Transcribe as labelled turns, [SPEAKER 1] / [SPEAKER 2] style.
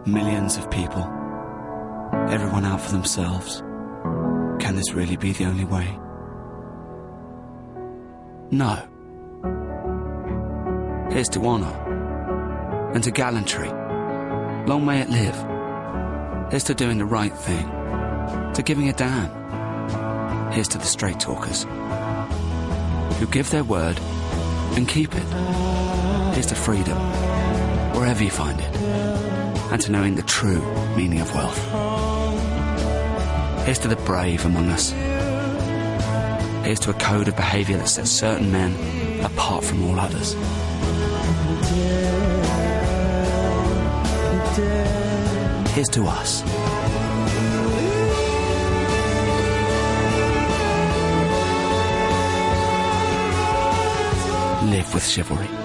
[SPEAKER 1] Millions of people, everyone out for themselves. Can this really be the only way? No. Here's to honour and to gallantry. Long may it live. Here's to doing the right thing, to giving a damn. Here's to the straight talkers who give their word and keep it. Here's to freedom, wherever you find it, and to knowing the true meaning of wealth. Here's to the brave among us. Here's to a code of behaviour that sets certain men apart from all others. Here's to us. Live with chivalry.